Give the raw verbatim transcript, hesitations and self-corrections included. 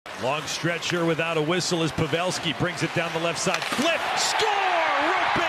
Long stretcher without a whistle as Pavelski brings it down the left side. Flip, score!